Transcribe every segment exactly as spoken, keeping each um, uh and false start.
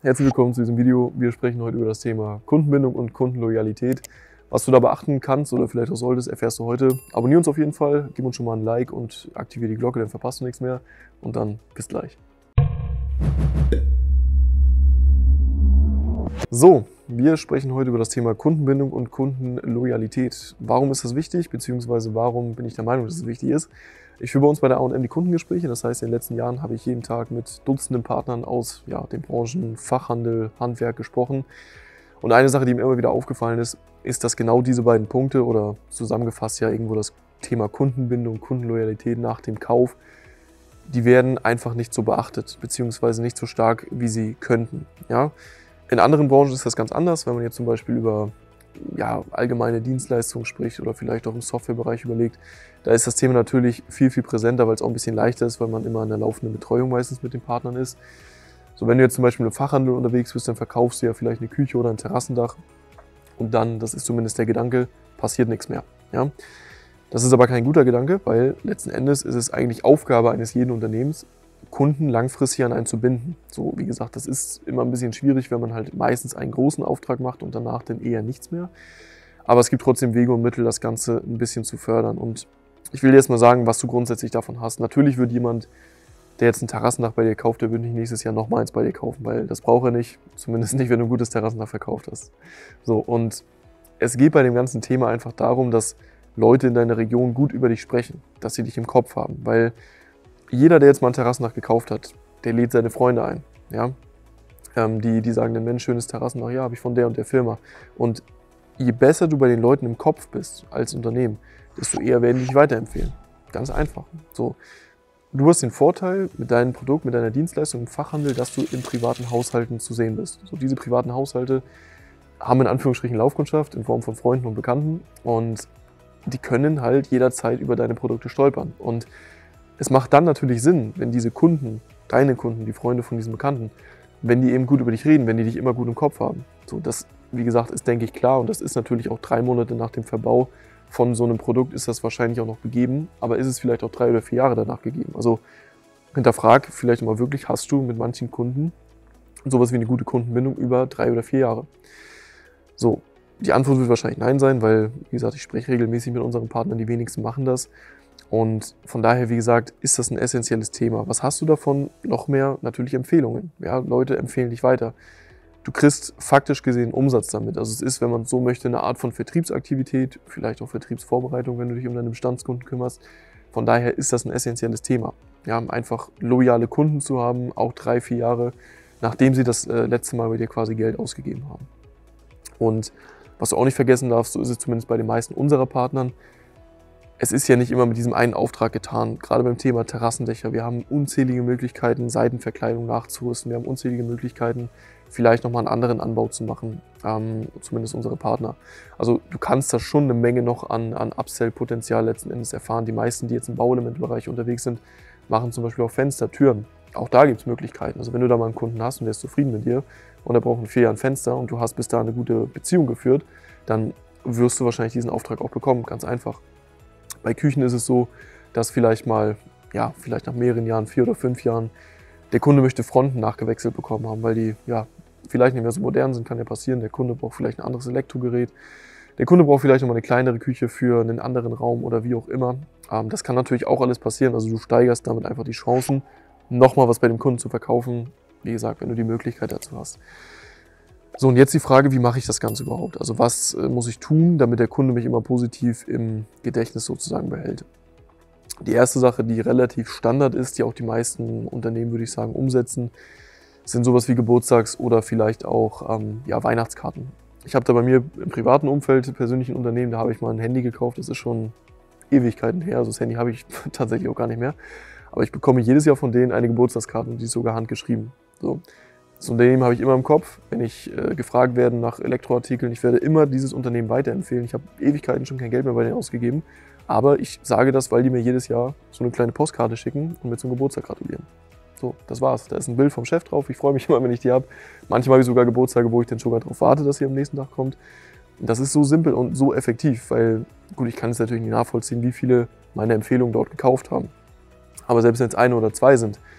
Herzlich willkommen zu diesem Video. Wir sprechen heute über das Thema Kundenbindung und Kundenloyalität. Was du da beachten kannst oder vielleicht auch solltest, erfährst du heute. Abonnier uns auf jeden Fall, gib uns schon mal ein Like und aktiviere die Glocke, dann verpasst du nichts mehr. Und dann bis gleich. So, wir sprechen heute über das Thema Kundenbindung und Kundenloyalität. Warum ist das wichtig, beziehungsweise warum bin ich der Meinung, dass es wichtig ist? Ich führe bei uns bei der A und M die Kundengespräche, das heißt, in den letzten Jahren habe ich jeden Tag mit Dutzenden Partnern aus ja, den Branchen Fachhandel, Handwerk gesprochen. Und eine Sache, die mir immer wieder aufgefallen ist, ist, dass genau diese beiden Punkte oder zusammengefasst ja irgendwo das Thema Kundenbindung, Kundenloyalität nach dem Kauf, die werden einfach nicht so beachtet, beziehungsweise nicht so stark, wie sie könnten. Ja? In anderen Branchen ist das ganz anders, wenn man jetzt zum Beispiel über ja, allgemeine Dienstleistungen spricht oder vielleicht auch im Softwarebereich überlegt. Da ist das Thema natürlich viel, viel präsenter, weil es auch ein bisschen leichter ist, weil man immer in der laufenden Betreuung meistens mit den Partnern ist. So, wenn du jetzt zum Beispiel im Fachhandel unterwegs bist, dann verkaufst du ja vielleicht eine Küche oder ein Terrassendach und dann, das ist zumindest der Gedanke, passiert nichts mehr. Ja? Das ist aber kein guter Gedanke, weil letzten Endes ist es eigentlich Aufgabe eines jeden Unternehmens, Kunden langfristig an einen zu binden. So, wie gesagt, das ist immer ein bisschen schwierig, wenn man halt meistens einen großen Auftrag macht und danach dann eher nichts mehr. Aber es gibt trotzdem Wege und Mittel, das Ganze ein bisschen zu fördern. Und ich will dir jetzt mal sagen, was du grundsätzlich davon hast. Natürlich wird jemand, der jetzt ein Terrassendach bei dir kauft, der wird nicht nächstes Jahr nochmal eins bei dir kaufen, weil das braucht er nicht. Zumindest nicht, wenn du ein gutes Terrassendach verkauft hast. So, und es geht bei dem ganzen Thema einfach darum, dass Leute in deiner Region gut über dich sprechen, dass sie dich im Kopf haben, weil jeder, der jetzt mal ein Terrassendach gekauft hat, der lädt seine Freunde ein. Ja? Ähm, die, die sagen dann, Mensch, schönes Terrassendach, ja, habe ich von der und der Firma. Und je besser du bei den Leuten im Kopf bist als Unternehmen, desto eher werden die dich weiterempfehlen. Ganz einfach. So. Du hast den Vorteil mit deinem Produkt, mit deiner Dienstleistung im Fachhandel, dass du in privaten Haushalten zu sehen bist. So, diese privaten Haushalte haben in Anführungsstrichen Laufkundschaft in Form von Freunden und Bekannten und die können halt jederzeit über deine Produkte stolpern. Und es macht dann natürlich Sinn, wenn diese Kunden, deine Kunden, die Freunde von diesen Bekannten, wenn die eben gut über dich reden, wenn die dich immer gut im Kopf haben. So, das, wie gesagt, ist, denke ich, klar und das ist natürlich auch drei Monate nach dem Verbau von so einem Produkt ist das wahrscheinlich auch noch gegeben, aber ist es vielleicht auch drei oder vier Jahre danach gegeben. Also hinterfrag vielleicht mal wirklich, hast du mit manchen Kunden sowas wie eine gute Kundenbindung über drei oder vier Jahre? So, die Antwort wird wahrscheinlich nein sein, weil, wie gesagt, ich spreche regelmäßig mit unseren Partnern, die wenigsten machen das. Und von daher, wie gesagt, ist das ein essentielles Thema. Was hast du davon? Noch mehr natürlich Empfehlungen. Ja, Leute empfehlen dich weiter. Du kriegst faktisch gesehen Umsatz damit. Also es ist, wenn man so möchte, eine Art von Vertriebsaktivität, vielleicht auch Vertriebsvorbereitung, wenn du dich um deine Bestandskunden kümmerst. Von daher ist das ein essentielles Thema. Ja, einfach loyale Kunden zu haben, auch drei, vier Jahre, nachdem sie das äh, letzte Mal bei dir quasi Geld ausgegeben haben. Und was du auch nicht vergessen darfst, so ist es zumindest bei den meisten unserer Partnern, es ist ja nicht immer mit diesem einen Auftrag getan, gerade beim Thema Terrassendächer. Wir haben unzählige Möglichkeiten, Seitenverkleidung nachzurüsten. Wir haben unzählige Möglichkeiten, vielleicht nochmal einen anderen Anbau zu machen, ähm, zumindest unsere Partner. Also du kannst da schon eine Menge noch an, an Upsell-Potenzial letzten Endes erfahren. Die meisten, die jetzt im Bauelementbereich unterwegs sind, machen zum Beispiel auch Fenster, Türen. Auch da gibt es Möglichkeiten. Also wenn du da mal einen Kunden hast und der ist zufrieden mit dir und er braucht in vier Jahren Fenster und du hast bis da eine gute Beziehung geführt, dann wirst du wahrscheinlich diesen Auftrag auch bekommen, ganz einfach. Bei Küchen ist es so, dass vielleicht mal, ja, vielleicht nach mehreren Jahren, vier oder fünf Jahren, der Kunde möchte Fronten nachgewechselt bekommen haben, weil die, ja, vielleicht nicht mehr so modern sind, kann ja passieren. Der Kunde braucht vielleicht ein anderes Elektrogerät. Der Kunde braucht vielleicht nochmal eine kleinere Küche für einen anderen Raum oder wie auch immer. Ähm, das kann natürlich auch alles passieren. Also du steigerst damit einfach die Chancen, nochmal was bei dem Kunden zu verkaufen. Wie gesagt, wenn du die Möglichkeit dazu hast. So, und jetzt die Frage, wie mache ich das Ganze überhaupt? Also was äh, muss ich tun, damit der Kunde mich immer positiv im Gedächtnis sozusagen behält? Die erste Sache, die relativ Standard ist, die auch die meisten Unternehmen, würde ich sagen, umsetzen, sind sowas wie Geburtstags- oder vielleicht auch ähm, ja, Weihnachtskarten. Ich habe da bei mir im privaten Umfeld, persönlichen Unternehmen, da habe ich mal ein Handy gekauft, das ist schon Ewigkeiten her, also das Handy habe ich tatsächlich auch gar nicht mehr. Aber ich bekomme jedes Jahr von denen eine Geburtstagskarte und die ist sogar handgeschrieben. So. Das Unternehmen habe ich immer im Kopf, wenn ich äh, gefragt werde nach Elektroartikeln. Ich werde immer dieses Unternehmen weiterempfehlen. Ich habe Ewigkeiten schon kein Geld mehr bei denen ausgegeben. Aber ich sage das, weil die mir jedes Jahr so eine kleine Postkarte schicken und mir zum Geburtstag gratulieren. So, das war's. Da ist ein Bild vom Chef drauf. Ich freue mich immer, wenn ich die habe. Manchmal habe ich sogar Geburtstage, wo ich dann sogar darauf warte, dass sie am nächsten Tag kommt. Das ist so simpel und so effektiv, weil, gut, ich kann es natürlich nicht nachvollziehen, wie viele meine Empfehlungen dort gekauft haben. Aber selbst wenn es eine oder zwei sind,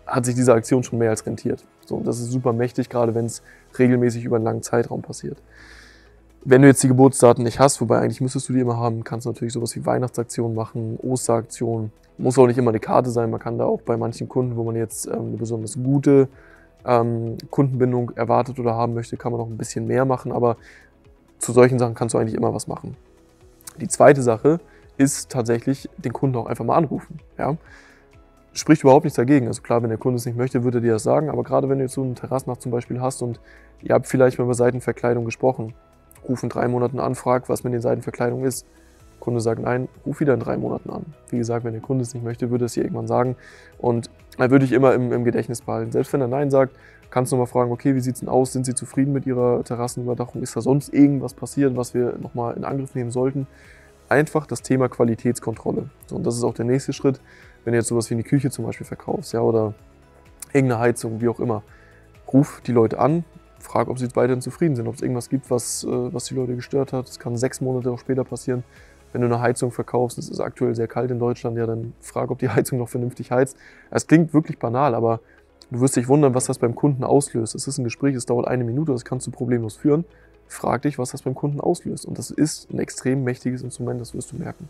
hat sich diese Aktion schon mehr als rentiert. So, das ist super mächtig, gerade wenn es regelmäßig über einen langen Zeitraum passiert. Wenn du jetzt die Geburtsdaten nicht hast, wobei eigentlich müsstest du die immer haben, kannst du natürlich sowas wie Weihnachtsaktionen machen, Osteraktionen. Muss auch nicht immer eine Karte sein, man kann da auch bei manchen Kunden, wo man jetzt ähm, eine besonders gute ähm, Kundenbindung erwartet oder haben möchte, kann man noch ein bisschen mehr machen, aber zu solchen Sachen kannst du eigentlich immer was machen. Die zweite Sache ist tatsächlich, den Kunden auch einfach mal anrufen. Ja? Spricht überhaupt nichts dagegen. Also klar, wenn der Kunde es nicht möchte, würde er dir das sagen, aber gerade wenn du jetzt so eine Terrassennacht zum Beispiel hast und ihr habt vielleicht mal über Seitenverkleidung gesprochen, ruf in drei Monaten an, frag, was mit den Seitenverkleidung ist. Der Kunde sagt nein, ruf wieder in drei Monaten an. Wie gesagt, wenn der Kunde es nicht möchte, würde er es dir irgendwann sagen und er würde ich immer im, im Gedächtnis behalten. Selbst wenn er nein sagt, kannst du nochmal fragen, okay, wie sieht es denn aus? Sind Sie zufrieden mit Ihrer Terrassenüberdachung? Ist da sonst irgendwas passiert, was wir nochmal in Angriff nehmen sollten? Einfach das Thema Qualitätskontrolle. So, und das ist auch der nächste Schritt, wenn du jetzt sowas wie eine Küche zum Beispiel verkaufst, ja, oder irgendeine Heizung, wie auch immer. Ruf die Leute an, frag, ob sie weiterhin zufrieden sind, ob es irgendwas gibt, was, was die Leute gestört hat. Das kann sechs Monate auch später passieren. Wenn du eine Heizung verkaufst, es ist aktuell sehr kalt in Deutschland, ja, dann frag, ob die Heizung noch vernünftig heizt. Es klingt wirklich banal, aber du wirst dich wundern, was das beim Kunden auslöst. Es ist ein Gespräch, es dauert eine Minute, das kannst du problemlos führen. Frag dich, was das beim Kunden auslöst. Und das ist ein extrem mächtiges Instrument, das wirst du merken.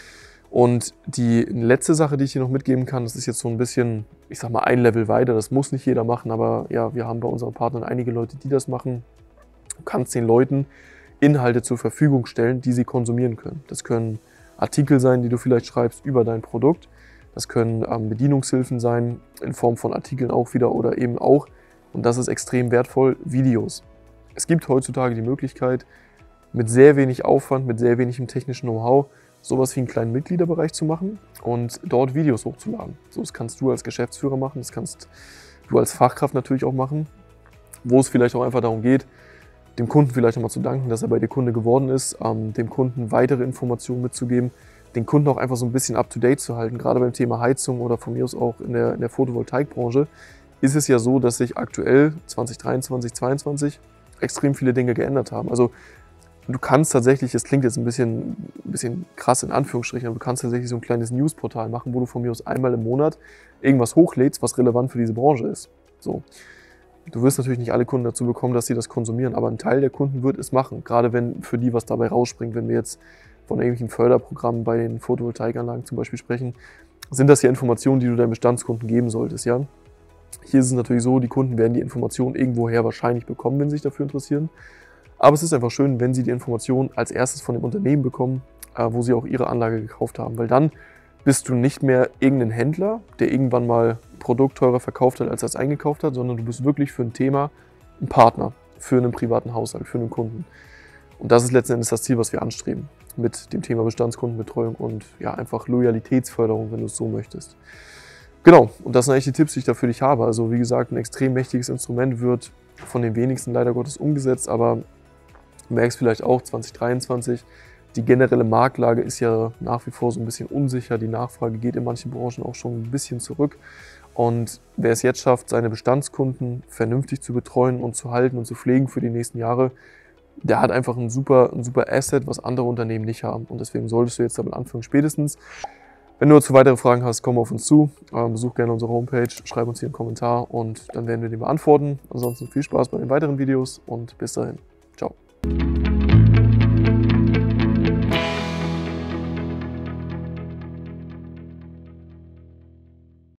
Und die letzte Sache, die ich dir noch mitgeben kann, das ist jetzt so ein bisschen, ich sag mal, ein Level weiter. Das muss nicht jeder machen, aber ja, wir haben bei unseren Partnern einige Leute, die das machen. Du kannst den Leuten Inhalte zur Verfügung stellen, die sie konsumieren können. Das können Artikel sein, die du vielleicht schreibst über dein Produkt. Das können ähm, Bedienungshilfen sein, in Form von Artikeln auch wieder oder eben auch, und das ist extrem wertvoll, Videos. Es gibt heutzutage die Möglichkeit, mit sehr wenig Aufwand, mit sehr wenigem technischen Know-how, sowas wie einen kleinen Mitgliederbereich zu machen und dort Videos hochzuladen. So, das kannst du als Geschäftsführer machen, das kannst du als Fachkraft natürlich auch machen, wo es vielleicht auch einfach darum geht, dem Kunden vielleicht nochmal zu danken, dass er bei dir Kunde geworden ist, ähm, dem Kunden weitere Informationen mitzugeben, den Kunden auch einfach so ein bisschen up-to-date zu halten. Gerade beim Thema Heizung oder von mir aus auch in der, in der Photovoltaikbranche ist es ja so, dass sich aktuell zwanzig dreiundzwanzig, zweiundzwanzig extrem viele Dinge geändert haben. Also du kannst tatsächlich, das klingt jetzt ein bisschen, ein bisschen krass in Anführungsstrichen, aber du kannst tatsächlich so ein kleines Newsportal machen, wo du von mir aus einmal im Monat irgendwas hochlädst, was relevant für diese Branche ist. So. Du wirst natürlich nicht alle Kunden dazu bekommen, dass sie das konsumieren, aber ein Teil der Kunden wird es machen, gerade wenn für die was dabei rausspringt. Wenn wir jetzt von irgendwelchen Förderprogrammen bei den Photovoltaikanlagen zum Beispiel sprechen, sind das ja Informationen, die du deinen Bestandskunden geben solltest. Ja? Hier ist es natürlich so, die Kunden werden die Informationen irgendwoher wahrscheinlich bekommen, wenn sie sich dafür interessieren. Aber es ist einfach schön, wenn sie die Informationen als erstes von dem Unternehmen bekommen, wo sie auch ihre Anlage gekauft haben, weil dann bist du nicht mehr irgendein Händler, der irgendwann mal ein Produkt teurer verkauft hat, als er es eingekauft hat, sondern du bist wirklich für ein Thema ein Partner, für einen privaten Haushalt, für einen Kunden. Und das ist letzten Endes das Ziel, was wir anstreben mit dem Thema Bestandskundenbetreuung und ja, einfach Loyalitätsförderung, wenn du es so möchtest. Genau, und das sind eigentlich die Tipps, die ich da für dich habe. Also wie gesagt, ein extrem mächtiges Instrument wird von den wenigsten leider Gottes umgesetzt, aber du merkst vielleicht auch zwanzig dreiundzwanzig, die generelle Marktlage ist ja nach wie vor so ein bisschen unsicher. Die Nachfrage geht in manchen Branchen auch schon ein bisschen zurück. Und wer es jetzt schafft, seine Bestandskunden vernünftig zu betreuen und zu halten und zu pflegen für die nächsten Jahre, der hat einfach ein super, ein super Asset, was andere Unternehmen nicht haben. Und deswegen solltest du jetzt damit anfangen, spätestens. Wenn du dazu weitere Fragen hast, komm auf uns zu. Besuch gerne unsere Homepage, schreib uns hier einen Kommentar und dann werden wir den beantworten. Ansonsten viel Spaß bei den weiteren Videos und bis dahin. Ciao.